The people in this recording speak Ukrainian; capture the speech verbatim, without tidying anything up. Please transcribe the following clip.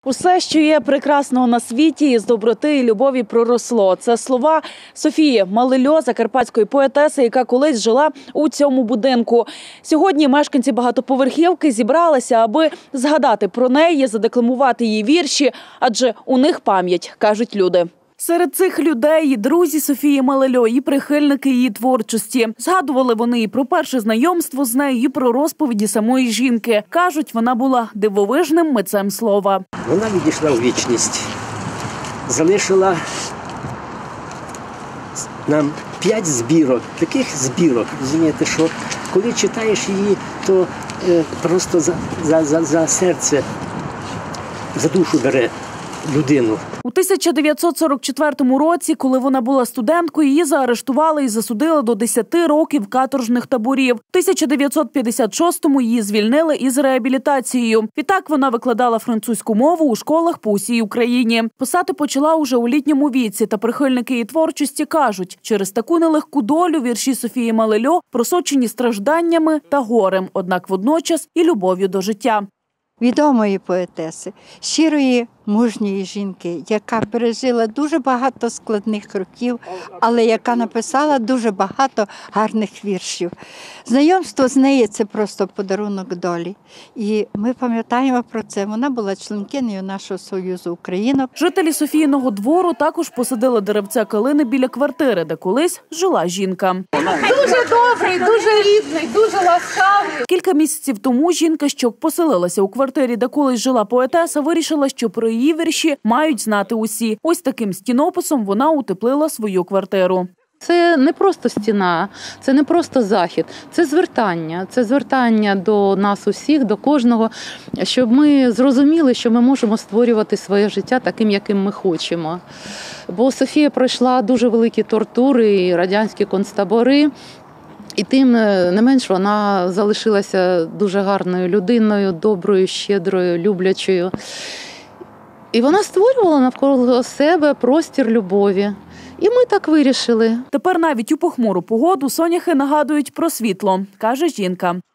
Усе, що є прекрасного на світі, із доброти і любові проросло. Це слова Софії Малельо, закарпатської поетеси, яка колись жила у цьому будинку. Сьогодні мешканці багатоповерхівки зібралися, аби згадати про неї, задекламувати її вірші, адже у них пам'ять, кажуть люди. Серед цих людей і друзі Софії Малельо, і прихильники її творчості. Згадували вони і про перше знайомство з нею, і про розповіді самої жінки. Кажуть, вона була дивовижним митцем слова. Вона відійшла у вічність, залишила нам п'ять збірок, таких збірок, розумієте, що коли читаєш її, то е, просто за, за, за, за серце, за душу бере людину. У тисяча дев'ятсот сорок четвертому році, коли вона була студенткою, її заарештували і засудили до десяти років каторжних таборів. У тисяча дев'ятсот п'ятдесят шостому її звільнили із реабілітацією. Відтак вона викладала французьку мову у школах по усій Україні. Писати почала уже у літньому віці, та прихильники її творчості кажуть, через таку нелегку долю вірші Софії Малельо просочені стражданнями та горем, однак водночас і любов'ю до життя. Відомої поетеси, щирої, мужньої жінки, яка пережила дуже багато складних років, але яка написала дуже багато гарних віршів. Знайомство з нею – це просто подарунок долі. І ми пам'ятаємо про це. Вона була членкинею нашого Союзу Українок. Жителі Софійного двору також посадили деревце калини біля квартири, де колись жила жінка. Дуже добрий, дуже рідний, дуже ласкавий. Кілька місяців тому жінка, що поселилася у квартирі, де колись жила поетеса, вирішила, що про її вірші мають знати усі. Ось таким стінописом вона утеплила свою квартиру. Це не просто стіна, це не просто захід, це звертання. Це звертання до нас усіх, до кожного, щоб ми зрозуміли, що ми можемо створювати своє життя таким, яким ми хочемо. Бо Софія пройшла дуже великі тортури і радянські концтабори. І тим не менш вона залишилася дуже гарною людиною, доброю, щедрою, люблячою. І вона створювала навколо себе простір любові. І ми так вирішили. Тепер навіть у похмуру погоду соняхи нагадують про світло, каже жінка.